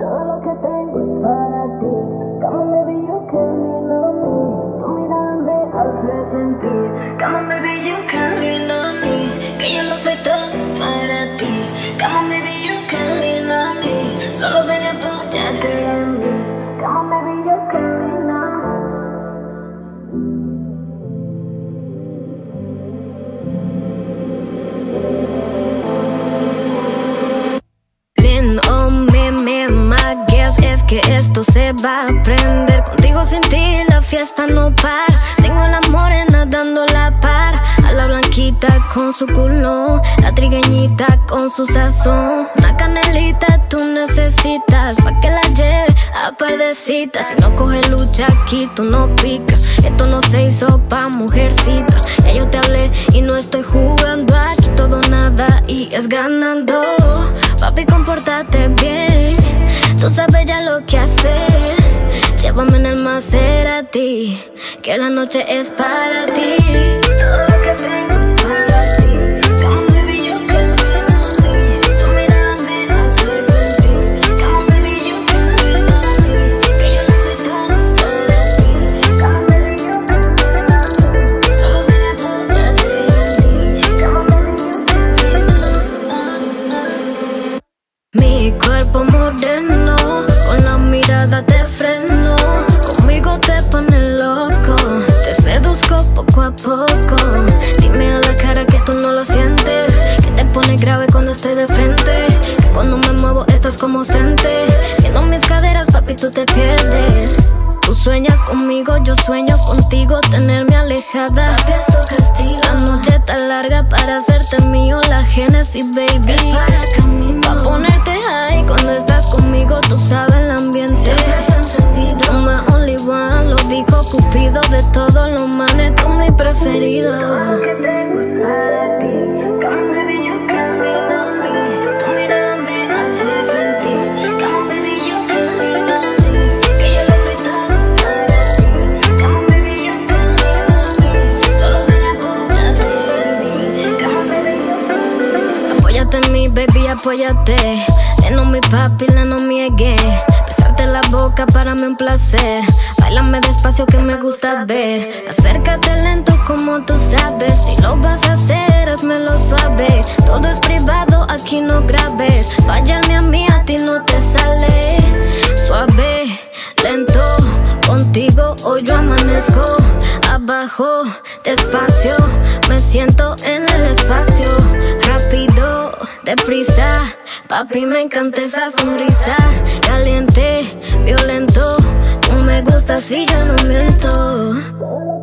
Todo lo que tengo es para ti. Come on, baby, you can lean on me. Tu mirada me hace sentir. Come on, baby, you can lean on me. Que yo lo soy todo para ti. Come on, baby, you can lean on me. Solo ven y apóyate en mí. Come on, baby, you can lean on me. Lean on me, my guess es que esto se va a aprender. Contigo sin ti la fiesta no para. Tengo la morena dando la par. A la blanquita con su culo, la trigueñita con su sazón. Una canelita tú necesitas pa' que la lleve a par de citas. Si no coge lucha aquí tú no picas. Esto no se hizo pa' mujercita. Ya yo te hablé y no estoy jugando. Aquí todo nada y es ganando. Papi, compórtate bien. Tú sabes ya lo que hacer. Llévame en el Maserati, que la noche es para ti. Todo lo que tengo es para ti. Come on, baby, you can lean on me. Tu mirada me hace sentir. Come on, baby, you can lean on me. Que yo lo soy todo para ti. Come on, baby, you can lean on me. Solo ven y apóyate en mí. Come on, baby, you can lean on me. Mi cuerpo moreno, con la mirada te freno. Conmigo te pone loco, te seduzco poco a poco. Dime a la cara que tú no lo sientes, que te pone grave cuando estoy de frente, que cuando me muevo estás como ausente. Viendo mis caderas, papi, tú te pierdes. Tú sueñas conmigo, yo sueño contigo, tenerme alejada. Papi, esto castigo. La noche está larga para hacerte mío, la Genesis, baby. Es para camino. Pa' ponerte high cuando estás conmigo, tú sabes el ambiente. Siempre está encendido. You're my only one, lo dijo Cupido. De todos los manes, tú mi preferido. Todo lo que tengo es para ti. Come on, baby, you can lean on me. Tu mirada me hace sentir. Come on, baby, you can lean on me. Que yo lo soy todo para ti. Come on, baby, you can lean on me. Solo ven y apóyate en mí. Come on, baby, you can lean on me. Apóyate en mí, baby, apóyate. Leno mi papi, leno mi again. Besarte la boca para mí un placer. Báilame despacio que me gusta ver. Acércate lento como tú sabes. Si lo vas a hacer, házmelo suave. Todo es privado, aquí no grabes. Fallarme a mí, a ti no te sale. Suave, lento, contigo hoy yo amanezco. Abajo, despacio, me siento en el espacio. Rápido, deprisa, papi, me encanta esa sonrisa. Caliente, violento, tú me gustas y yo no miento.